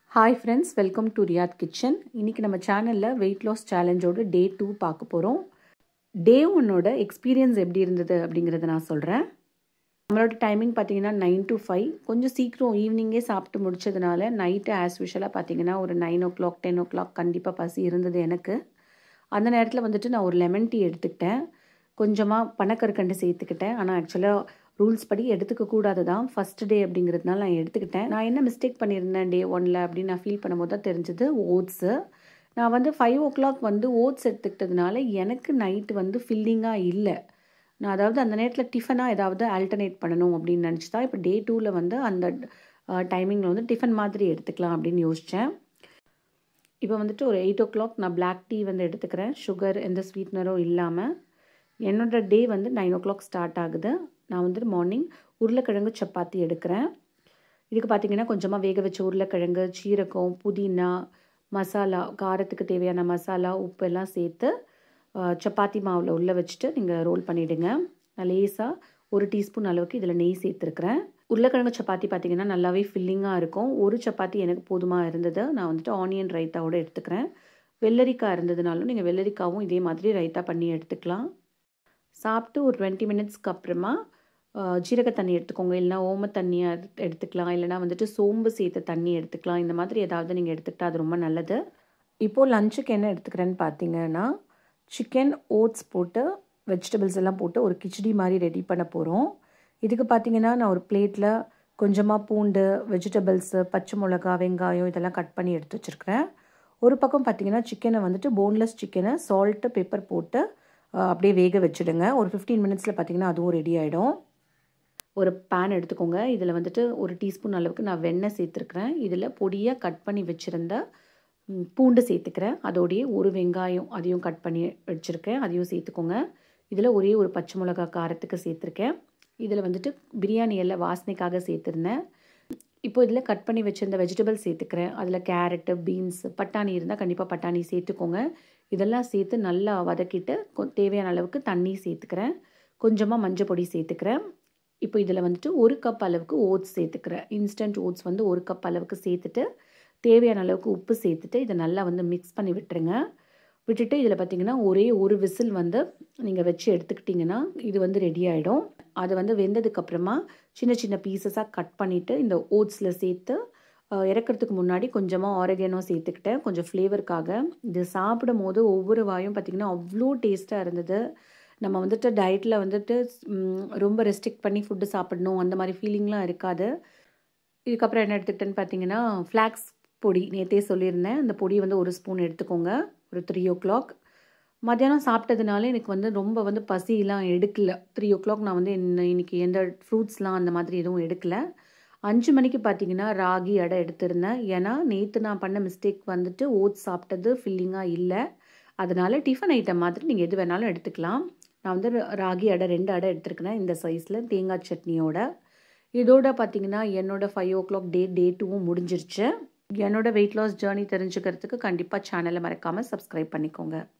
Hi friends, welcome to Riyadh Kitchen. இன்னைக்கு நம்ம சேனல்ல weight loss challengeோட day 2 பார்க்க போறோம். day 1ஓட எக்ஸ்பீரியன்ஸ் எப்படி இருந்தது அப்படிங்கறத நான் சொல்றேன். நம்மளோட டைமிங் பாத்தீங்கன்னா 9 to 5. கொஞ்சம் சீக்கிரம் ஈவினிங்கே சாப்பிட்டு முடிச்சதுனால நைட் as usual பாத்தீங்கன்னா ஒரு 9 o'clock 10 o'clock கண்டிப்பா பசி இருந்தது எனக்கு. அந்த நேரத்துல வந்துட்டு நான் ஒரு லெமன் டீ எடுத்துக்கிட்டேன். கொஞ்சமா பனக்கற்கண்டு சேர்த்துக்கிட்டேன். ஆனா ஆக்சுவலா ரூல்ஸ் படி எடுத்துக்க கூடாது தான். ஃபர்ஸ்ட் டே அப்படிங்கிறதுனால நான் எடுத்துக்கிட்டேன். நான் என்ன மிஸ்டேக் பண்ணியிருந்தேன் டே 1ல அப்படின்னு நான் ஃபீல் பண்ணும்போது தான் தெரிஞ்சது ஓட்ஸு. நான் வந்து 5 o'clock வந்து ஓட்ஸ் எடுத்துக்கிட்டதுனால எனக்கு நைட்டு வந்து ஃபில்லிங்காக இல்லை. நான் அதாவது அந்த நேரத்தில் டிஃபனாக ஏதாவது ஆல்டர்னேட் பண்ணணும் அப்படின்னு நினச்சி தான் இப்போ டே 2ல் வந்து அந்த டைமிங்கில் வந்து டிஃபன் மாதிரி எடுத்துக்கலாம் அப்படின்னு யோசித்தேன். இப்போ வந்துட்டு ஒரு 8 o'clock நான் பிளாக் டீ வந்து எடுத்துக்கிறேன். சுகர் எந்த ஸ்வீட்னரும் இல்லாமல். என்னோட டே வந்து 9 o'clock ஸ்டார்ட் ஆகுது. நான் வந்துட்டு மார்னிங் உருளைக்கிழங்கு சப்பாத்தி எடுக்கிறேன். இதுக்கு பார்த்தீங்கன்னா கொஞ்சமாக வேக வச்ச உருளைக்கிழங்கு, சீரகம், புதினா, மசாலா, காரத்துக்கு தேவையான மசாலா, உப்பு எல்லாம் சேர்த்து சப்பாத்தி மாவில் உள்ளே வச்சுட்டு நீங்கள் ரோல் பண்ணிவிடுங்க. நான் லேசாக 1 டீஸ்பூன் அளவுக்கு இதில் நெய் சேர்த்துருக்குறேன். உருளைக்கிழங்கு சப்பாத்தி பார்த்தீங்கன்னா நல்லாவே ஃபில்லிங்காக இருக்கும். ஒரு சப்பாத்தி எனக்கு போதுமாக இருந்தது. நான் வந்துட்டு ஆனியன் ரைத்தாவோடு எடுத்துக்கிறேன். வெள்ளரிக்காய் இருந்ததுனாலும் நீங்கள் வெள்ளரிக்காவும் இதே மாதிரி ரைத்தா பண்ணி எடுத்துக்கலாம். சாப்பிட்டு ஒரு 20 மினிட்ஸ்க்கு அப்புறமா ஜீரக தண்ணி எடுத்துக்கோங்க. இல்லைனா ஓம தண்ணியாக எடுத்துக்கலாம். இல்லைனா வந்துட்டு சோம்பு சேர்த்து தண்ணி எடுத்துக்கலாம். இந்த மாதிரி ஏதாவது நீங்கள் எடுத்துக்கிட்டால் அது ரொம்ப நல்லது. இப்போது லஞ்சுக்கு என்ன எடுத்துக்கிறேன்னு பார்த்தீங்கன்னா சிக்கன் ஓட்ஸ் போட்டு வெஜிடபிள்ஸ் எல்லாம் போட்டு ஒரு கிச்சடி மாதிரி ரெடி பண்ண போகிறோம். இதுக்கு பார்த்தீங்கன்னா நான் ஒரு பிளேட்டில் கொஞ்சமாக பூண்டு, வெஜிடபிள்ஸு, பச்சை மிளகா, வெங்காயம் இதெல்லாம் கட் பண்ணி எடுத்து வச்சுருக்கிறேன். ஒரு பக்கம் பார்த்தீங்கன்னா சிக்கனை வந்துட்டு போன்லெஸ் சிக்கனை சால்ட்டு பெப்பர் போட்டு அப்படியே வேக வச்சுடுங்க. ஒரு 15 மினிட்ஸில் பார்த்தீங்கன்னா அதுவும் ரெடி ஆகிடும். ஒரு பேன் எடுத்துக்கோங்க. இதில் வந்துட்டு 1 டீஸ்பூன் அளவுக்கு நான் வெண்ணெய் சேர்த்துருக்குறேன். இதில் பொடியாக கட் பண்ணி வச்சுருந்த பூண்டு சேர்த்துக்கிறேன். அதோடைய ஒரு வெங்காயம் அதையும் கட் பண்ணி வச்சுருக்கேன். அதையும் சேர்த்துக்கோங்க. இதில் ஒரே ஒரு பச்சை மிளகா காரத்துக்கு சேர்த்துருக்கேன். இதில் வந்துட்டு பிரியாணி எல்லாம் வாசனைக்காக சேர்த்துருந்தேன். இப்போ இதில் கட் பண்ணி வச்சுருந்த வெஜிடபிள்ஸ் சேர்த்துக்கிறேன். அதில் கேரட்டு, பீன்ஸ், பட்டாணி இருந்தால் கண்டிப்பாக பட்டாணி சேர்த்துக்கோங்க. இதெல்லாம் சேர்த்து நல்லா வதக்கிட்டு தேவையான அளவுக்கு தண்ணி சேர்த்துக்கிறேன். கொஞ்சமாக மஞ்சள் பொடி சேர்த்துக்கிறேன். இப்போ இதில் வந்துட்டு 1 கப் அளவுக்கு ஓட்ஸ் சேர்த்துக்கிறேன். இன்ஸ்டன்ட் ஓட்ஸ் வந்து 1 கப் அளவுக்கு சேர்த்துட்டு தேவையான அளவுக்கு உப்பு சேர்த்துட்டு இதை நல்லா வந்து மிக்ஸ் பண்ணி விட்டுருங்க. விட்டுட்டு இதில் பார்த்தீங்கன்னா ஒரே ஒரு விசில் வந்து நீங்கள் வச்சு எடுத்துக்கிட்டிங்கன்னா இது வந்து ரெடி ஆகிடும். அது வந்து வெந்ததுக்கப்புறமா சின்ன சின்ன பீசஸாக கட் பண்ணிவிட்டு இந்த ஓட்ஸில் சேர்த்து இறக்கிறதுக்கு முன்னாடி கொஞ்சமாக ஆரிகேனோ சேர்த்துக்கிட்டேன் கொஞ்சம் ஃப்ளேவருக்காக. இது சாப்பிடும் போது ஒவ்வொரு வாயும் பார்த்திங்கன்னா அவ்வளோ டேஸ்ட்டாக இருந்தது. நம்ம வந்துட்டு டயட்டில் வந்துட்டு ரொம்ப ரெஸ்ட்ரிக்ட் பண்ணி ஃபுட்டு சாப்பிடணும் அந்த மாதிரி ஃபீலிங்லாம் இருக்காது. இதுக்கப்புறம் என்ன எடுத்துக்கிட்டேன்னு பார்த்தீங்கன்னா ஃப்ளாக்ஸ் பொடி நேற்றே சொல்லியிருந்தேன். அந்த பொடி வந்து 1 ஸ்பூன் எடுத்துக்கோங்க. ஒரு 3 o'clock மத்தியானம் சாப்பிட்டதுனால எனக்கு வந்து ரொம்ப வந்து பசியெலாம் எடுக்கல. 3 o'clock நான் வந்து இன்னைக்கு எந்த ஃப்ரூட்ஸ்லாம் அந்த மாதிரி எதுவும் எடுக்கலை. 5 மணிக்கு பார்த்தீங்கன்னா ராகி அடை எடுத்திருந்தேன். ஏன்னா நேற்று நான் பண்ண மிஸ்டேக் வந்துட்டு ஓட்ஸ் சாப்பிட்டது ஃபில்லிங்காக இல்லை. அதனால் டிஃபன் ஐட்டம் மாதிரி நீங்கள் எது வேணாலும் எடுத்துக்கலாம். நான் வந்து ராகி அடை 2 அடை எடுத்துருக்கிறேன் இந்த சைஸில் தேங்காய் சட்னியோட. இதோட பார்த்தீங்கன்னா என்னோடய 5 o'clock டே 2வும் முடிஞ்சிருச்சு. என்னோட வெயிட் லாஸ் ஜேர்னி தெரிஞ்சுக்கிறதுக்கு கண்டிப்பாக சேனலை மறக்காமல் சப்ஸ்கிரைப் பண்ணிக்கோங்க.